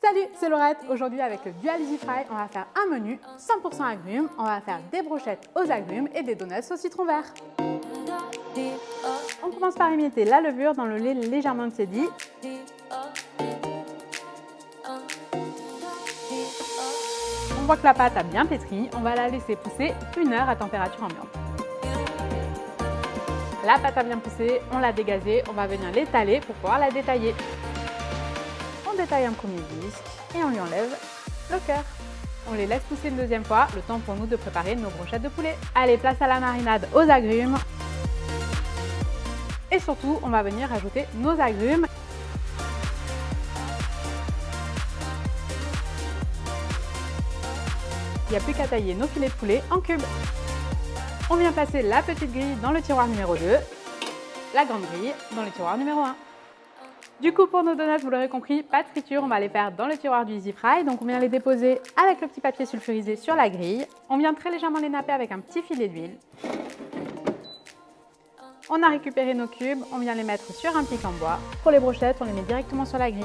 Salut, c'est Laurette. Aujourd'hui avec le Dual Easy Fry, on va faire un menu 100% agrumes. On va faire des brochettes aux agrumes et des donuts au citron vert. On commence par émietter la levure dans le lait légèrement tiédi. On voit que la pâte a bien pétri, on va la laisser pousser 1 heure à température ambiante. La pâte a bien poussé, on l'a dégazée, on va venir l'étaler pour pouvoir la détailler. On détaille un premier disque et on lui enlève le cœur. On les laisse pousser une deuxième fois, le temps pour nous de préparer nos brochettes de poulet. Allez, place à la marinade aux agrumes. Et surtout, on va venir ajouter nos agrumes. Il n'y a plus qu'à tailler nos filets de poulet en cubes. On vient placer la petite grille dans le tiroir numéro 2, la grande grille dans le tiroir numéro 1. Du coup, pour nos donuts, vous l'aurez compris, pas de friture, on va les faire dans le tiroir du Easy Fry. Donc on vient les déposer avec le petit papier sulfurisé sur la grille. On vient très légèrement les napper avec un petit filet d'huile. On a récupéré nos cubes, on vient les mettre sur un pic en bois. Pour les brochettes, on les met directement sur la grille.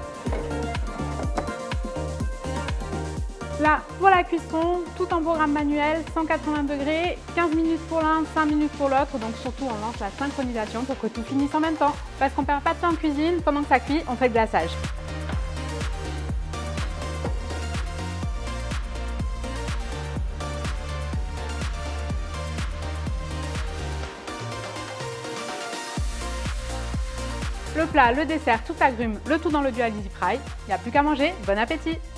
Là, pour la cuisson, tout en programme manuel, 180 degrés, 15 minutes pour l'un, 5 minutes pour l'autre. Donc surtout, on lance la synchronisation pour que tout finisse en même temps. Parce qu'on ne perd pas de temps en cuisine, pendant que ça cuit, on fait le glaçage. Le plat, le dessert, tout agrumes, le tout dans le Dual Easy Fry. Il n'y a plus qu'à manger, bon appétit!